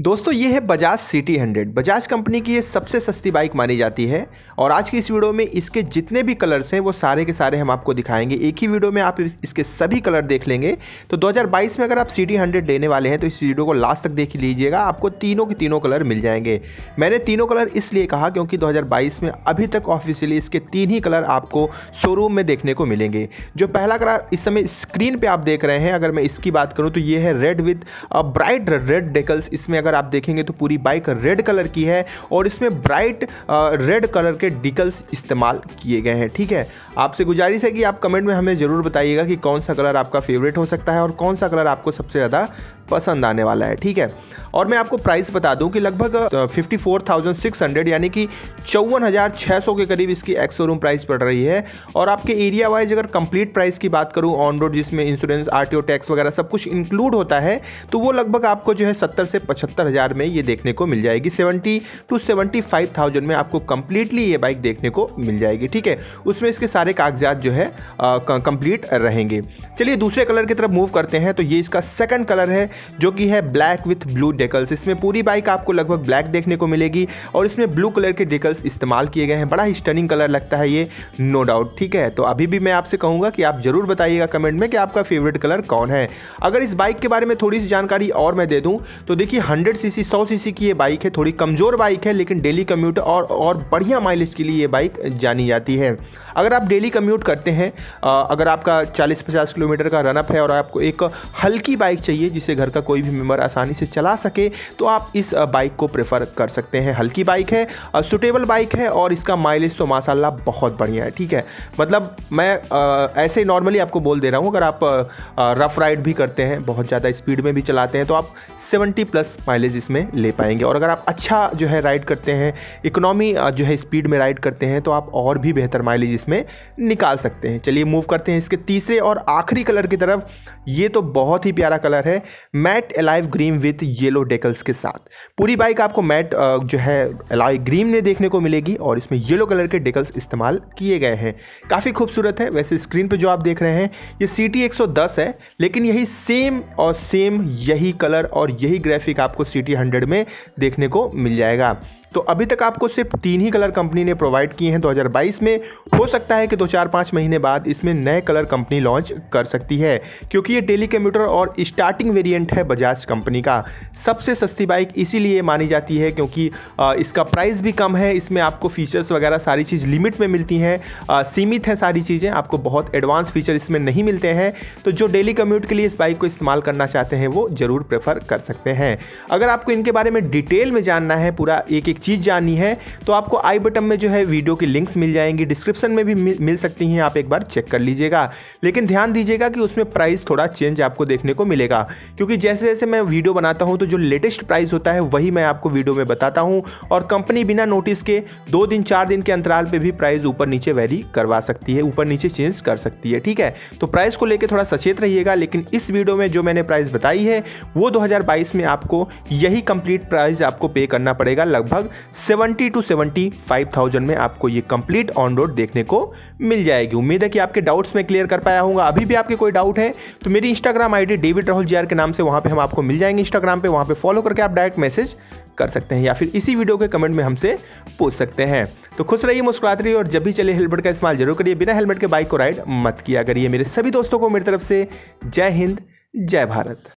दोस्तों ये है बजाज सिटी 100। बजाज कंपनी की ये सबसे सस्ती बाइक मानी जाती है और आज की इस वीडियो में इसके जितने भी कलर्स हैं वो सारे के सारे हम आपको दिखाएंगे। एक ही वीडियो में आप इसके सभी कलर देख लेंगे। तो 2022 में अगर आप सिटी 100 लेने वाले हैं तो इस वीडियो को लास्ट तक देख लीजिएगा, आपको तीनों के तीनों कलर मिल जाएंगे। मैंने तीनों कलर इसलिए कहा क्योंकि 2022 में अभी तक ऑफिशियली इसके 3 ही कलर आपको शोरूम में देखने को मिलेंगे। जो पहला कलर इस समय स्क्रीन पर आप देख रहे हैं, अगर मैं इसकी बात करूँ तो ये है red with bright red decals. इसमें अगर आप देखेंगे तो पूरी बाइक रेड कलर की है और इसमें ब्राइट रेड कलर के डिकल्स इस्तेमाल किए गए हैं। ठीक है, आपसे गुजारिश है कि आप कमेंट में हमें ज़रूर बताइएगा कि कौन सा कलर आपका फेवरेट हो सकता है और कौन सा कलर आपको सबसे ज़्यादा पसंद आने वाला है। ठीक है, और मैं आपको प्राइस बता दूं कि लगभग 54,600 यानी कि 54,600 के करीब इसकी एक्स शोरूम प्राइस पड़ रही है। और आपके एरिया वाइज अगर कंप्लीट प्राइस की बात करूं ऑन रोड, जिसमें इंश्योरेंस, आरटीओ टैक्स वगैरह सब कुछ इंक्लूड होता है, तो वो लगभग आपको जो है 70 से 75,000 में ये देखने को मिल जाएगी। 70 to 75,000 में आपको कंप्लीटली ये बाइक देखने को मिल जाएगी। ठीक है, उसमें इसके सारे कागजात जो है कंप्लीट रहेंगे। चलिए दूसरे कलर की तरफ मूव करते हैं। तो ये इसका सेकंड कलर है जो कि है ब्लैक विथ ब्लू डेकल्स। इसमें पूरी बाइक आपको लगभग ब्लैक देखने को मिलेगी और इसमें ब्लू कलर के डेकल्स इस्तेमाल किए गए हैं। बड़ा ही स्टनिंग कलर लगता है ये, नो डाउट। ठीक है, तो अभी भी मैं आपसे कहूँगा कि आप जरूर बताइएगा कमेंट में कि आपका फेवरेट कलर कौन है। अगर इस बाइक के बारे में थोड़ी सी जानकारी और मैं दे दूँ तो देखिए 100 सीसी 100 सीसी की ये बाइक है, थोड़ी कमज़ोर बाइक है, लेकिन डेली कम्यूट और बढ़िया माइलेज के लिए ये बाइक जानी जाती है। अगर आप डेली कम्यूट करते हैं, अगर आपका 40-50 किलोमीटर का रनअप है और आपको एक हल्की बाइक चाहिए जिसे घर का कोई भी मेंबर आसानी से चला सके, तो आप इस बाइक को प्रेफर कर सकते हैं। हल्की बाइक है, सूटेबल बाइक है और इसका माइलेज तो माशाल्लाह बहुत बढ़िया है। ठीक है, मतलब मैं ऐसे ही नॉर्मली आपको बोल दे रहा हूँ, अगर आप रफ राइड भी करते हैं, बहुत ज़्यादा स्पीड में भी चलाते हैं, तो आप 70+ माइलेज इसमें ले पाएंगे। और अगर आप अच्छा जो है राइड करते हैं, इकोनॉमी जो है स्पीड में राइड करते हैं, तो आप और भी बेहतर माइलेज इसमें निकाल सकते हैं। चलिए मूव करते हैं इसके तीसरे और आखिरी कलर की तरफ। ये तो बहुत ही प्यारा कलर है, matte olive green with yellow decals के साथ। पूरी बाइक आपको मैट जो है एलाइव ग्रीन में देखने को मिलेगी और इसमें येलो कलर के डेकल्स इस्तेमाल किए गए हैं। काफ़ी खूबसूरत है। वैसे स्क्रीन पे जो आप देख रहे हैं ये सिटी 110 है, लेकिन यही सेम यही कलर और यही ग्राफिक आपको सिटी 100 में देखने को मिल जाएगा। तो अभी तक आपको सिर्फ 3 ही कलर कंपनी ने प्रोवाइड किए हैं 2022 में। हो सकता है कि 2-4-5 महीने बाद इसमें नए कलर कंपनी लॉन्च कर सकती है, क्योंकि ये डेली कम्यूटर और स्टार्टिंग वेरिएंट है बजाज कंपनी का। सबसे सस्ती बाइक इसीलिए मानी जाती है क्योंकि इसका प्राइस भी कम है। इसमें आपको फीचर्स वगैरह सारी चीज़ लिमिट में मिलती हैं, सीमित है सारी चीज़ें, आपको बहुत एडवांस फीचर इसमें नहीं मिलते हैं। तो जो डेली कम्यूट के लिए इस बाइक को इस्तेमाल करना चाहते हैं वो ज़रूर प्रेफर कर सकते हैं। अगर आपको इनके बारे में डिटेल में जानना है, पूरा एक चीज़ जाननी है, तो आपको आई बटन में जो है वीडियो की लिंक्स मिल जाएंगी, डिस्क्रिप्शन में भी मिल सकती हैं, आप एक बार चेक कर लीजिएगा। लेकिन ध्यान दीजिएगा कि उसमें प्राइस थोड़ा चेंज आपको देखने को मिलेगा, क्योंकि जैसे जैसे मैं वीडियो बनाता हूं तो जो लेटेस्ट प्राइस होता है वही मैं आपको वीडियो में बताता हूं और कंपनी बिना नोटिस के 2 दिन 4 दिन के अंतराल पे भी प्राइस ऊपर नीचे वेरी करवा सकती है, ऊपर नीचे चेंज कर सकती है। ठीक है, तो प्राइस को लेकर थोड़ा सचेत रहिएगा। लेकिन इस वीडियो में जो मैंने प्राइस बताई है वो 2022 में आपको यही कंप्लीट प्राइस आपको पे करना पड़ेगा। लगभग 70 to 75,000 में आपको ये कंप्लीट ऑन रोड देखने को मिल जाएगी। उम्मीद है कि आपके डाउट्स में क्लियर कर पाया हूँ। अभी भी आपके कोई डाउट है तो मेरी Instagram ID David Rahul GR के नाम से वहाँ पे हम आपको मिल जाएंगे इंस्टाग्राम पे, वहाँ पे फॉलो करके आप डायरेक्ट मैसेज कर सकते हैं या फिर इसी वीडियो के कमेंट में हमसे पूछ सकते हैं। तो खुश रहिए, मुस्कुराते रहिए और जब भी चले हेलमेट का इस्तेमाल जरूर करिए। बिना हेलमेट के बाइक को राइड मत किया करिए। मेरे सभी दोस्तों को मेरी तरफ से जय हिंद, जय भारत।